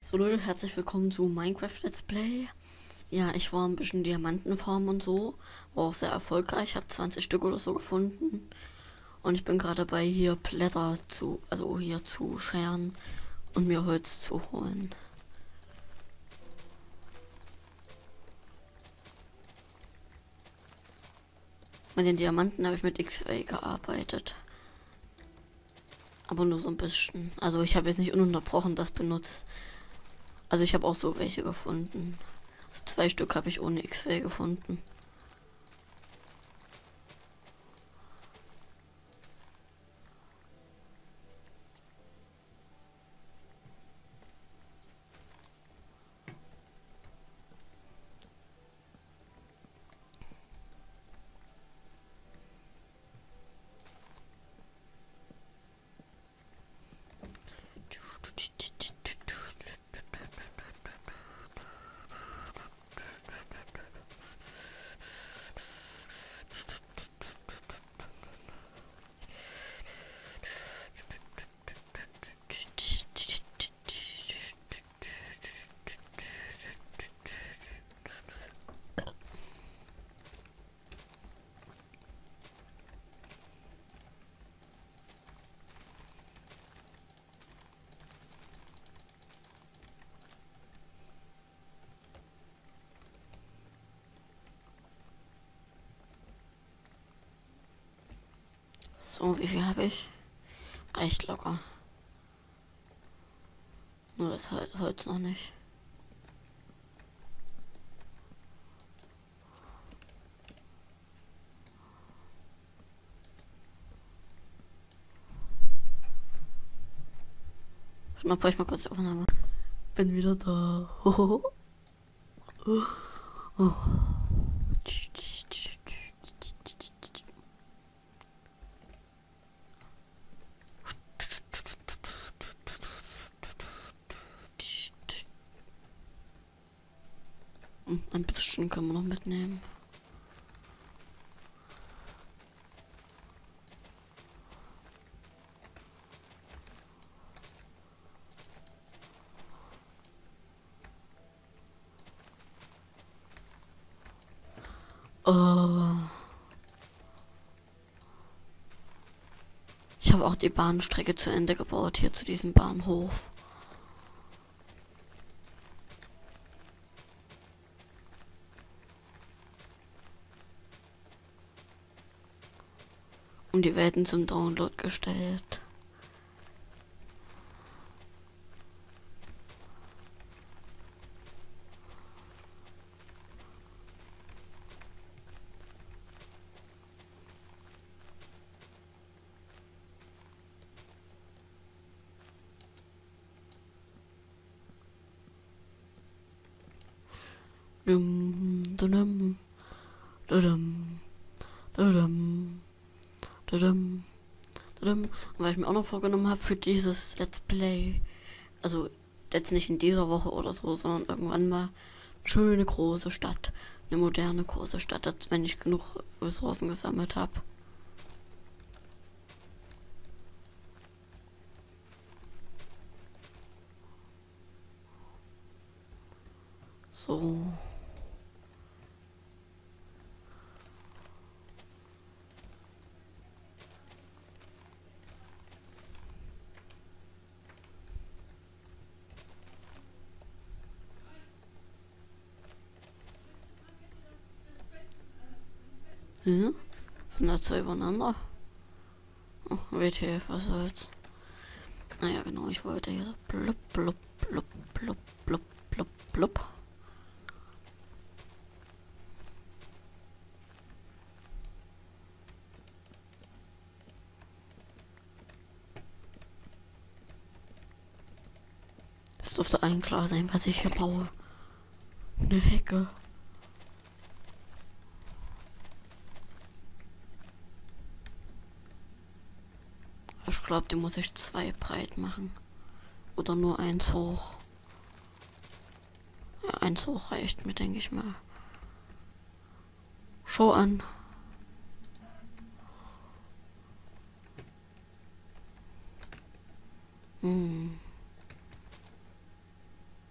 So Leute, herzlich willkommen zu Minecraft Let's Play. Ja, ich war ein bisschen Diamantenfarm und so. War auch sehr erfolgreich. Ich habe 20 Stück oder so gefunden. Und ich bin gerade dabei, hier Blätter hier zu scheren und mir Holz zu holen. Mit den Diamanten habe ich mit X-Ray gearbeitet. Aber nur so ein bisschen. Also ich habe jetzt nicht ununterbrochen das benutzt. Also ich habe auch so welche gefunden. Also 2 Stück habe ich ohne X-Ray gefunden. So, wie viel habe ich? Reicht locker. Nur das Holz noch nicht. Schnapp ich mal kurz die Aufnahme. Bin wieder da. Ein bisschen können wir noch mitnehmen. Ich habe auch die Bahnstrecke zu Ende gebaut, hier zu diesem Bahnhof. Und die Welten zum Download gestellt. Dum, dum, dum, dum, dum, dum. Und weil ich mir auch noch vorgenommen habe für dieses Let's Play, also jetzt nicht in dieser Woche oder so, sondern irgendwann mal eine schöne große Stadt, eine moderne große Stadt, wenn ich genug Ressourcen gesammelt habe. So. Hm? Sind da zwei übereinander? Oh, WTF, was soll's? Naja, genau, ich wollte hier blub, blub, blub, blub, blub, blub, blub. Es dürfte allen klar sein, was ich hier baue. Eine Hecke. Ich glaube, die muss ich 2 breit machen. Oder nur 1 hoch. Ja, 1 hoch reicht mir, denke ich mal. Schau an. Hm.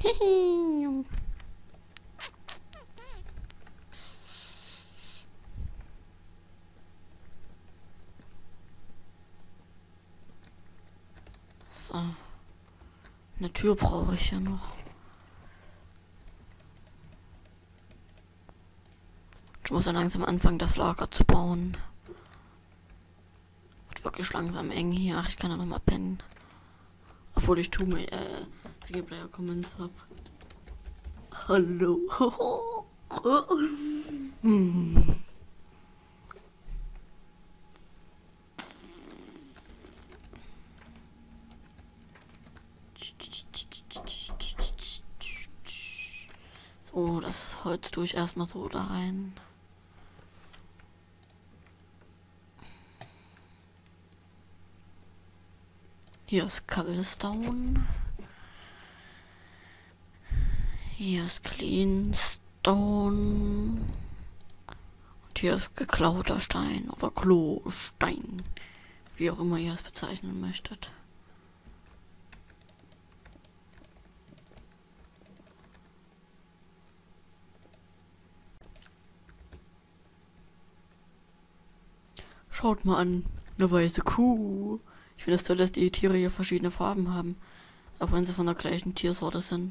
So. Eine Tür brauche ich ja noch. Ich muss ja langsam anfangen, das Lager zu bauen. Wird wirklich langsam eng hier. Ach, ich kann ja noch mal pennen. Obwohl ich Singleplayer Comments habe. Hallo. So, das Holz tue ich erstmal so da rein. Hier ist Cobblestone. Hier ist Cleanstone. Und hier ist geklauter Stein oder Klostein. Wie auch immer ihr es bezeichnen möchtet. Schaut mal an, eine weiße Kuh. Ich finde es toll, dass die Tiere hier verschiedene Farben haben. Auch wenn sie von der gleichen Tiersorte sind.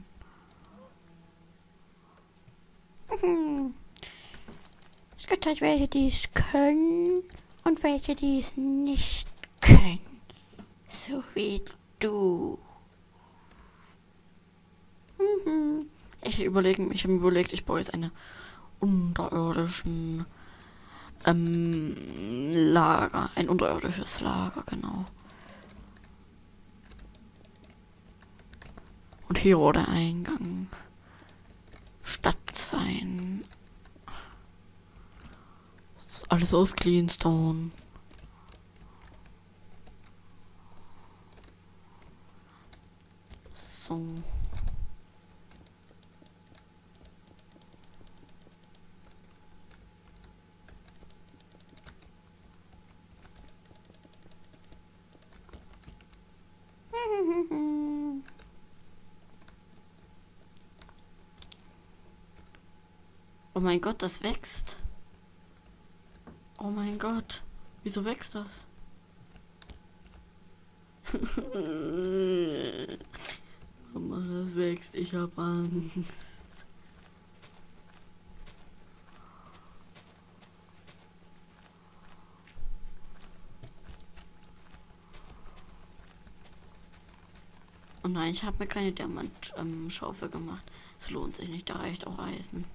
Es gibt halt welche, die es können und welche, die es nicht können. So wie du. Ich habe überlegt, ich baue jetzt eine unterirdischen Lager. Ein unterirdisches Lager, genau. Und hier wo der Eingang Stadt sein. Das ist alles aus Cleanstone. So. Oh mein Gott, das wächst. Oh mein Gott. Wieso wächst das? Mama, das wächst. Ich hab Angst. Oh nein, ich habe mir keine Diamant-Schaufel gemacht. Es lohnt sich nicht, da reicht auch Eisen.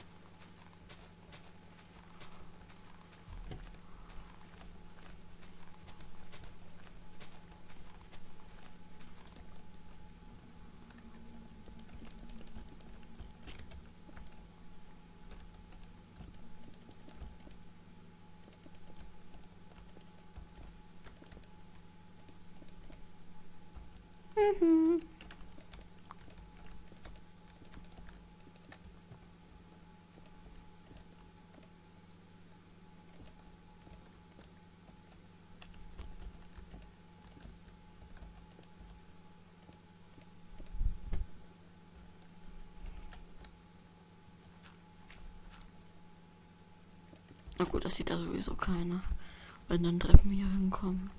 Na gut, das sieht da sowieso keiner, wenn dann Treppen hier hinkommen.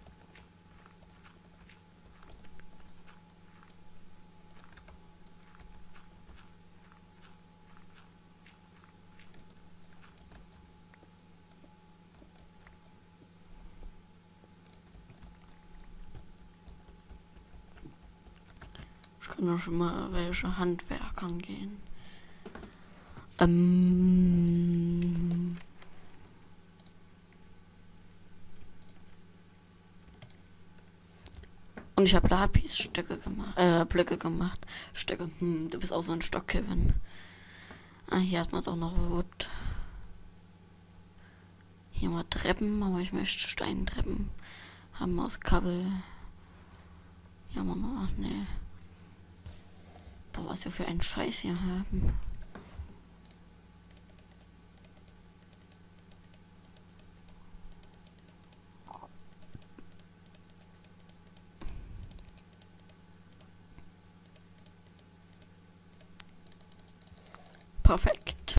Ich kann doch schon mal welche Handwerkern gehen. Und ich habe Lapis-Stöcke gemacht, Blöcke gemacht. Stöcke. Du bist auch so ein Stock, Kevin. Ah, hier hat man doch noch Wood. Hier mal Treppen, aber ich möchte Steintreppen haben wir aus Kabel. Hier haben wir noch, ach nee. Boah, was wir für einen Scheiß hier haben. Perfekt.